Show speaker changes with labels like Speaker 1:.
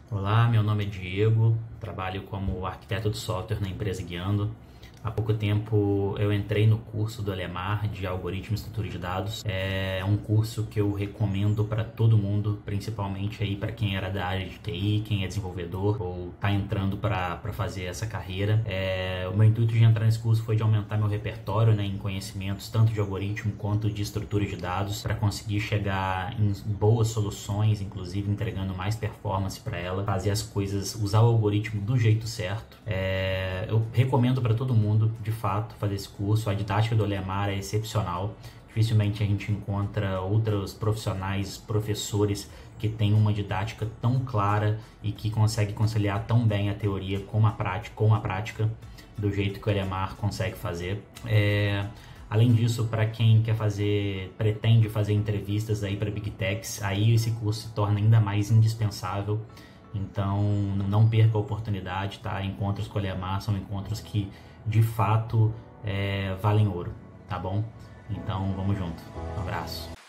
Speaker 1: Olá, meu nome é Diego, trabalho como arquiteto de software na empresa Guiando. Há pouco tempo eu entrei no curso do Elemar de Algoritmo e Estrutura de Dados. É um curso que eu recomendo para todo mundo, principalmente aí para quem era da área de TI, quem é desenvolvedor ou está entrando para fazer essa carreira. O meu intuito de entrar nesse curso foi de aumentar meu repertório, em conhecimentos tanto de algoritmo quanto de estrutura de dados, para conseguir chegar em boas soluções, inclusive entregando mais performance para ela, fazer as coisas, usar o algoritmo do jeito certo. Eu recomendo para todo mundo, de fato, fazer esse curso. A didática do Elemar é excepcional. Dificilmente a gente encontra outros profissionais, professores que têm uma didática tão clara e que consegue conciliar tão bem a teoria com a prática do jeito que o Elemar consegue fazer. Além disso, para quem pretende fazer entrevistas aí para Big Techs, aí esse curso se torna ainda mais indispensável. Então não perca a oportunidade, tá? Encontros com o Elemar são encontros que de fato valem ouro, tá bom? Então vamos junto. Um abraço.